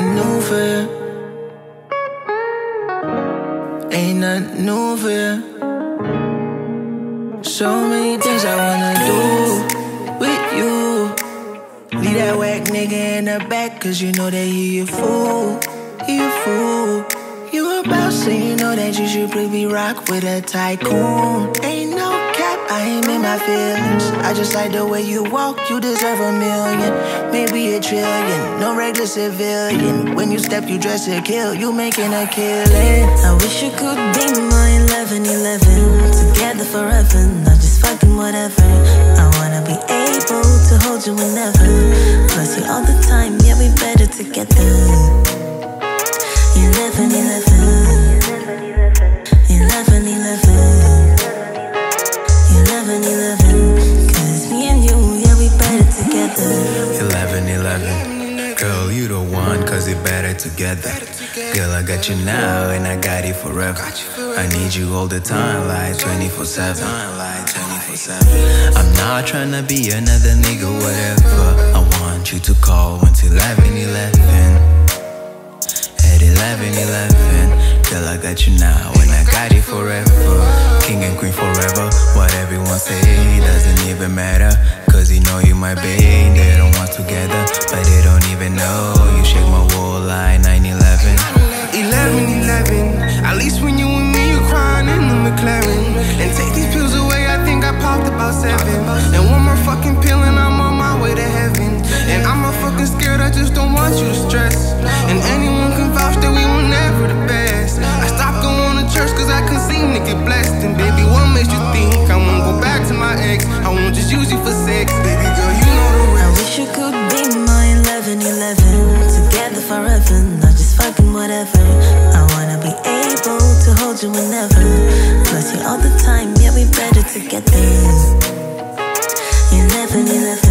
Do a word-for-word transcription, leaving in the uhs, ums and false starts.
nothing new for you. Ain't nothing new for you. So many things I wanna do with you. Leave that whack nigga in the back, cause you know that he a fool. He a fool. You a boss, so you know that you should probably rock with a tycoon. Ain't no cap, I ain't in my feelings. I just like the way you walk, you deserve a million, maybe a trillion. No regular civilian. When you step, you dress to kill, you making a killing. I wish you could be my eleven eleven. Together forever, not just fucking whatever. I wanna be able to hold you whenever. Plus you all the time, yeah, we better together. Eleven, eleven, eleven, eleven, eleven, eleven. Cause me and you, yeah, we better together. Eleven, eleven. Girl, you the one, cause we better together. Girl, I got you now and I got it forever. I need you all the time, like twenty-four seven. I'm not tryna be another nigga, whatever. I want you to call when it's eleven, eleven. eleven, eleven. Girl, I got you now and I got it forever. King and queen forever. What everyone say doesn't even matter, cause you know you my babe. They don't want together, but they don't even know you shake my wall like nine eleven. Eleven, eleven. At least when you and me, you crying in the McLaren. And take these pills away, I think I popped about seven. And one more fucking pill and I'm on my way to heaven. And I'm not fucking scared, I just don't want you to stress. And anyone can vouch that we were never the best. I stopped going to church cause I couldn't seem to get blessed. And baby, what makes you think I won't go back to my ex? I won't just use you for sex. Baby girl, you know the rest. I wish you could be my eleven, eleven. Together forever, not just fucking whatever. I wanna be able to hold you whenever. Plus you all the time, yeah, we better together. Eleven, eleven.